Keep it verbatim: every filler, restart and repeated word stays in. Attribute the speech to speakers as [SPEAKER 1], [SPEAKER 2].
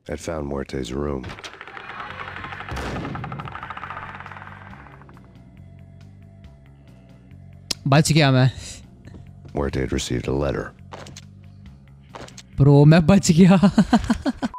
[SPEAKER 1] had found Muerte's room.
[SPEAKER 2] बच गया मैं.
[SPEAKER 1] Muerte had received a letter.
[SPEAKER 2] Bro, मैं बच गया.